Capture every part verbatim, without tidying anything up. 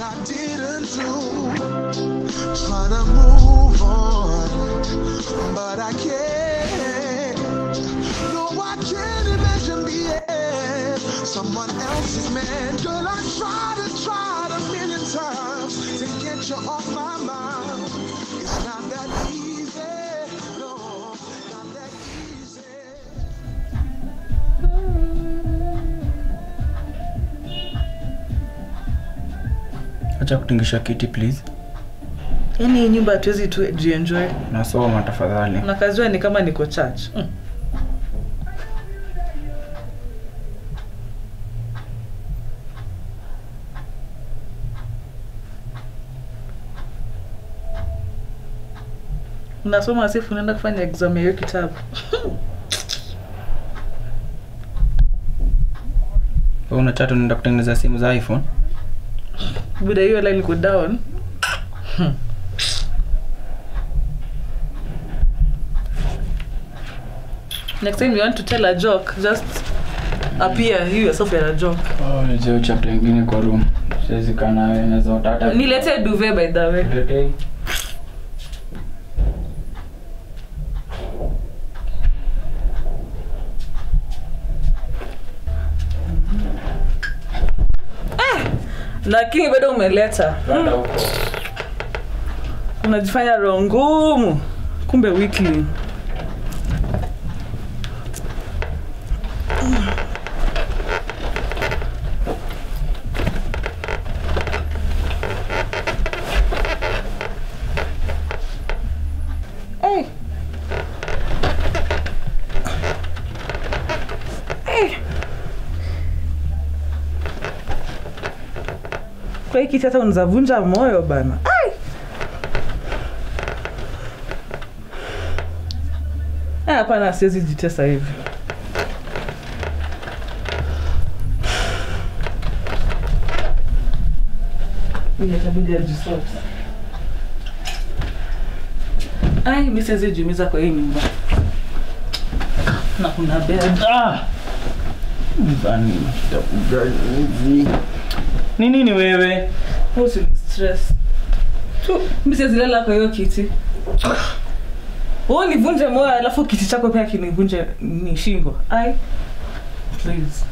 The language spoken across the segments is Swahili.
I didn't do. Trying to move on, but I can't. No, I can't imagine being someone else's man. Girl, I tried and tried a million times to get you off my mind. It's not that easy, no, not that easy. Acha kutingisha kiti please. Yaani nyumba hatuwezi tu enjoy. Nasoma tafadhali. Na kazua ni kama niko church. Mm. Unasoma asifu unaenda kufanya exam ya hiyo kitabu. Wewe unataka unaenda kutengeneza simu za iPhone? Buda hiyo line iko down. Hmm. Next time you want to tell a joke, just appear you yourself in a joke. Oh, nicho chapter nyingine kwa room. Siwezi kana wewe na zote hata. Nilete duvet by the way. Nilete. Lakini bado umeleta. Rada huko. Unajifanya roho ngumu. Kumbe weekly. Hey. Hey. Kwa hiki sasa unazavunja moyo bana. Ai. Ah, hapana siwezi jitesa hivi. Mimi itabidi ajisort. Ai, mimi siwezi jimiza kwa hii nyumba. Na kuna bed. Ah. Mzani nitakuja hivi. Ni nini wewe? Usi stress. Tu, mimi siwezi lala kwa hiyo kiti. Oh, nivunje moyo alafu kiti chako pia kinivunje ni shingo. Ai. Please.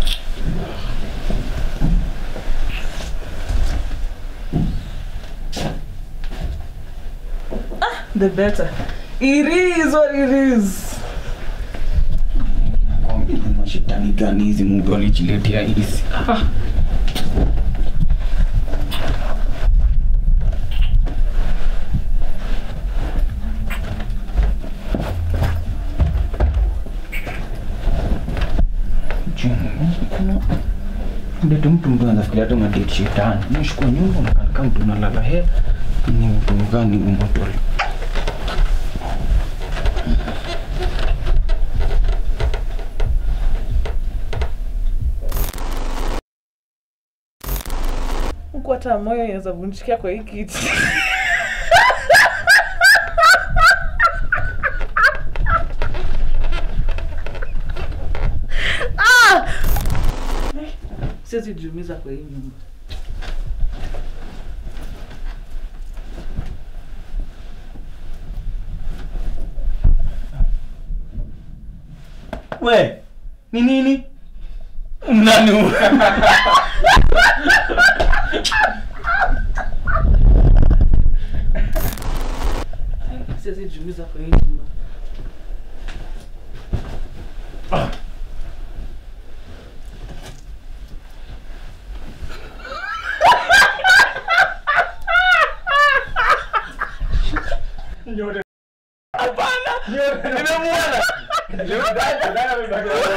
Ah, the better. It is what it is. Kombi na shetani gani hizi Mungu alijiletea hizi? Ah. Ndio mtu mtu anafikiria tu ngati shetani. Nishukua nyumba unakaa mtu unalala he. Ni mtu gani umotole? Huko hata moyo inaweza vunjikia kwa hii kiti. Ah! Siwezi jiumiza kwa hii nyumba. We, ni nini? Nani wewe? Siwezi jiumiza kwa hii nyumba. Ah. Nyote. Hapana. Nimemuona. Nimemuona. Ndio ndio ndio.